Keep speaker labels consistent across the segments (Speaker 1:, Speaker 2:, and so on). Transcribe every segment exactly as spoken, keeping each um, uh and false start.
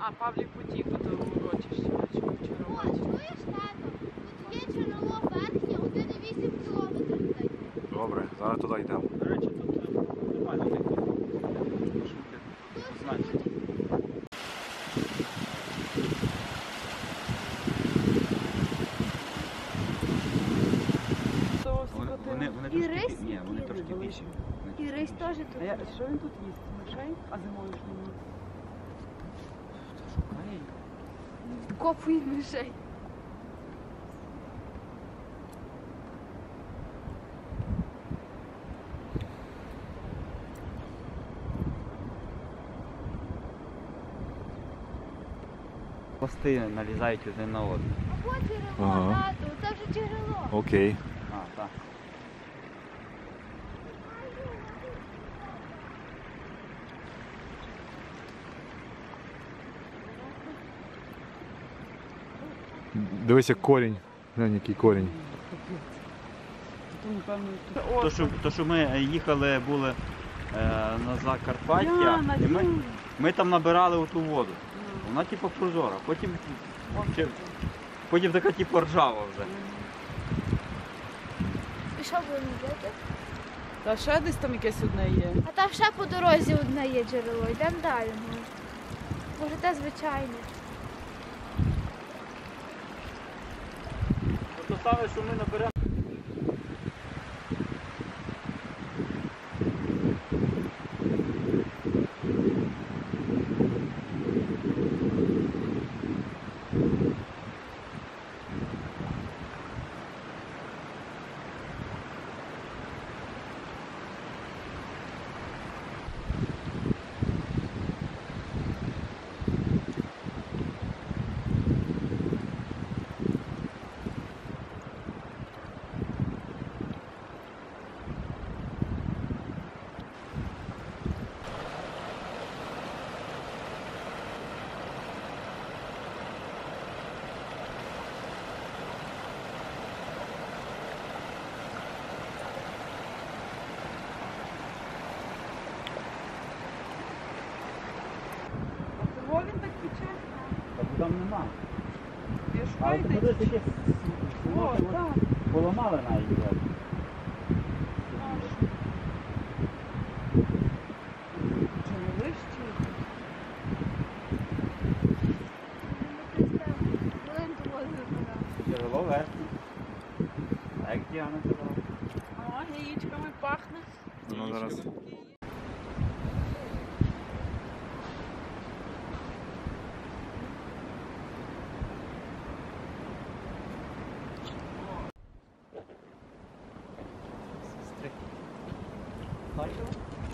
Speaker 1: А, Павлік потік до урочища, бачу, вчора.
Speaker 2: О, чуєш, тато? Тут є джерело верхнє, один і вісім кілометрів дає.
Speaker 3: Добре, зараз туди йдемо.
Speaker 4: До речі, тут нормально такі маршрути. Значить. Вони, вони, вони
Speaker 2: І
Speaker 4: трошки,
Speaker 2: рись
Speaker 4: ні, вони
Speaker 2: є.
Speaker 4: трошки більші.
Speaker 2: І рись теж тут.
Speaker 1: А я, що він тут їсть? Мишей? А зимою ж нема.
Speaker 4: Шукає.
Speaker 2: Копує мишей.
Speaker 4: Хвости налізають один на один.
Speaker 2: А от джерело,
Speaker 3: Ага.
Speaker 2: тато, це вже джерело.
Speaker 3: Окей.
Speaker 4: А, так.
Speaker 3: Дивись, як корінь. Глянь, який корінь.
Speaker 1: Тут, напевно, тут
Speaker 4: То, що, то, що ми їхали, були е, на Закарпаття,
Speaker 1: Я, на
Speaker 4: і ми,
Speaker 1: цю.
Speaker 4: ми там набирали оту воду. Вона типу прозора, потім, ще- потім така типу ржава вже.
Speaker 2: І що будемо робити?
Speaker 1: Та ще десь там якесь одне є.
Speaker 2: А там ще по дорозі одне є джерело. Йдемо далі. Може, може те звичайне.
Speaker 4: То саме, що ми наберемо.
Speaker 1: А чого він так пече?
Speaker 4: Та там нема.
Speaker 1: Я
Speaker 4: Але
Speaker 1: шукаю
Speaker 4: ти
Speaker 1: десь.
Speaker 4: подивись, яке
Speaker 1: О,
Speaker 4: село,
Speaker 1: так.
Speaker 4: поламали навіть. блядь.
Speaker 1: Чи не вище?
Speaker 2: Хвилинку возле мене.
Speaker 4: Джерело верхнє. А як Діана казала?
Speaker 1: О, яєчками пахне.
Speaker 3: Ну, зараз.
Speaker 4: Сестри. Бачила?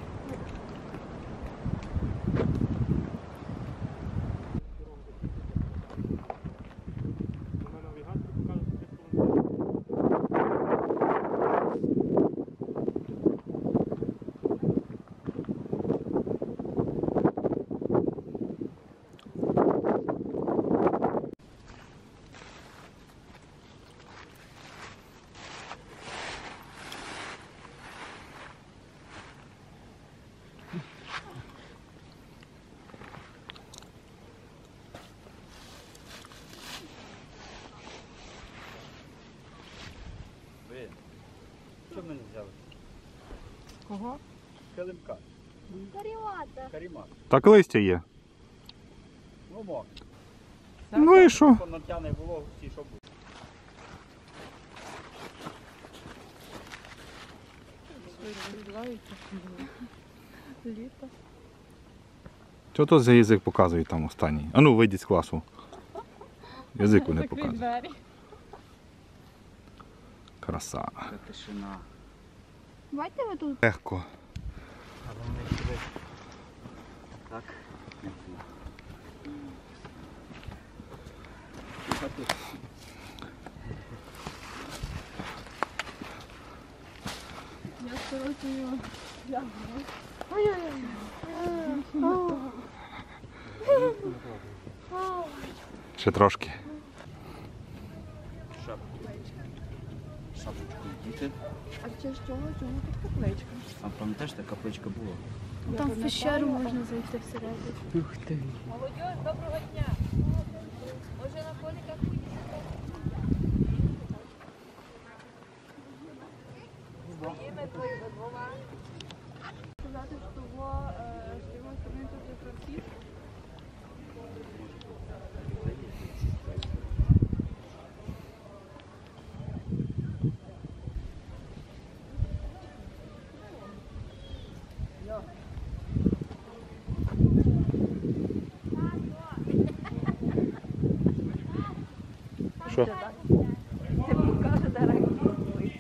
Speaker 4: Ви, що ми не взяли?
Speaker 1: Кого?
Speaker 4: Килимка.
Speaker 2: Карівата.
Speaker 4: Карімат.
Speaker 3: Так листя є.
Speaker 4: Ну, мог.
Speaker 3: Ну і що?
Speaker 4: Натягне вологу, всі, що буде.
Speaker 1: Відбувається. Літо.
Speaker 3: Що то за язик показує там останній? А ну, вийдіть з класу. Язику не
Speaker 1: Закрий
Speaker 3: показує.
Speaker 1: двері.
Speaker 3: Краса.
Speaker 4: Це тишина.
Speaker 2: Бачите ви тут?
Speaker 3: Легко.
Speaker 4: А вони сюди. Так.
Speaker 1: Я скорочую лягу.
Speaker 2: Ой-ой-ой.
Speaker 3: Ще трошки.
Speaker 4: Шапочку діти.
Speaker 1: А чи з чого? Чому тут капличка?
Speaker 4: А пам'ятаєш, та капличка була?
Speaker 2: Там в пещеру можна зайти всередину.
Speaker 1: Ух ти.
Speaker 5: Молодежь, доброго дня. Може на коліках поїдете? Своїми твоїми двома.
Speaker 1: Сказати, що во, е, з другої сторони тут є прохід.
Speaker 3: Що?
Speaker 5: Ти покаже, де ракету.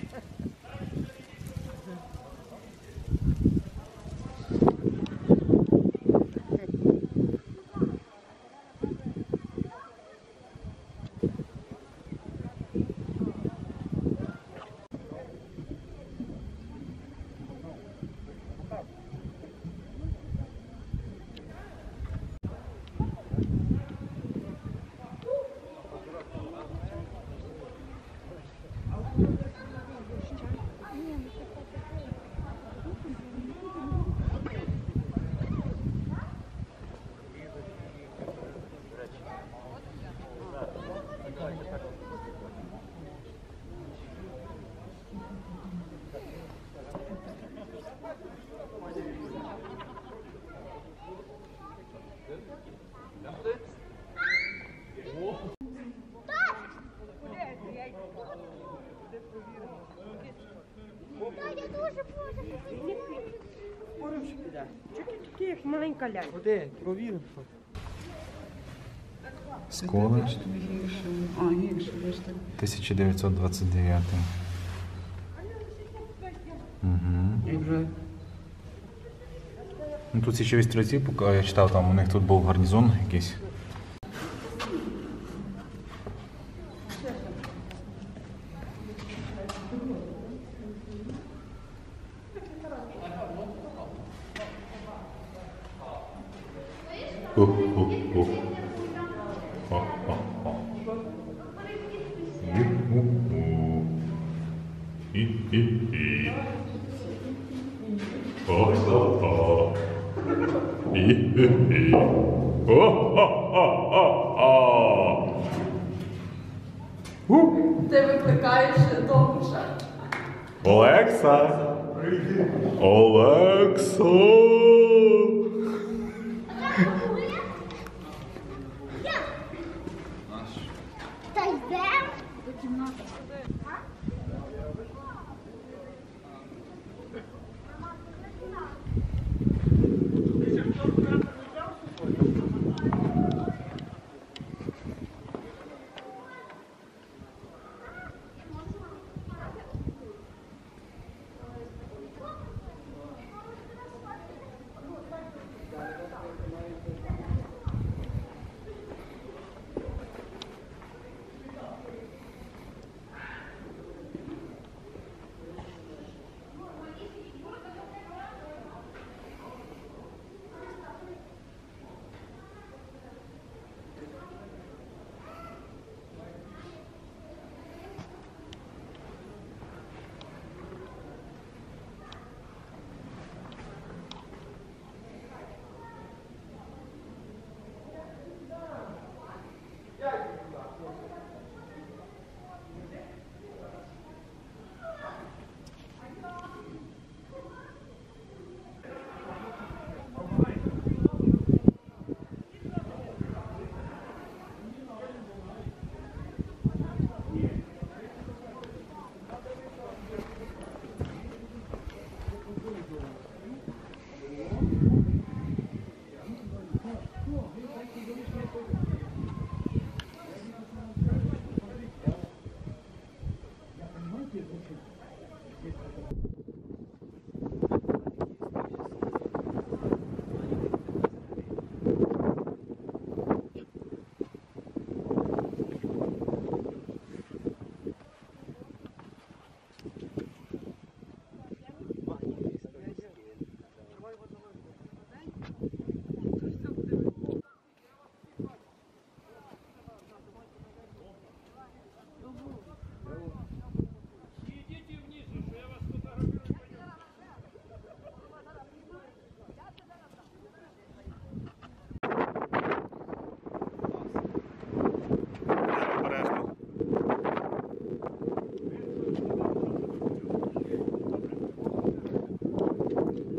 Speaker 6: Як маленька лялька.
Speaker 7: Куди? Провіримо.
Speaker 3: Сколич,
Speaker 7: А, гірше, бачите.
Speaker 3: тисяча дев'ятсот двадцять дев'ять. Угу.
Speaker 7: І вже
Speaker 3: Ну, тут січові стрільці, поки я читав, там у них тут був гарнізон якийсь. О-о-о. Ха-ха-ха. Ю-ху-ху. І-і-і. О-хо-хо. І-і-і. О-хо-хо-хо-хо.
Speaker 5: Ти викликаєш Домуша.
Speaker 3: Олекса! Олекса!
Speaker 2: Та йде?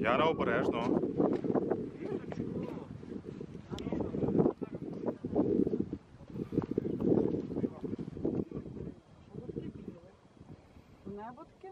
Speaker 3: Яра, обережно.
Speaker 7: Небо таке?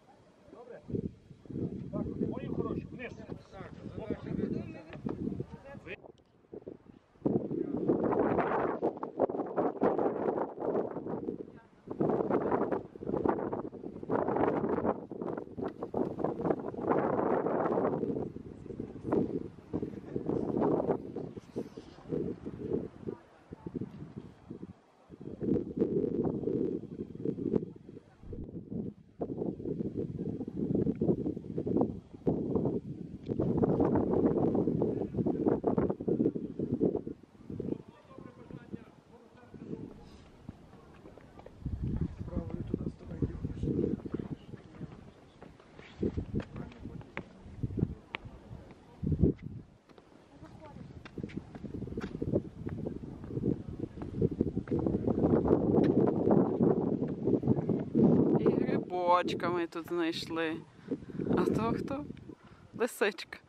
Speaker 7: Правою туди ставай, дівчина. І грибочка ми тут знайшли. А то хто? Лисичка.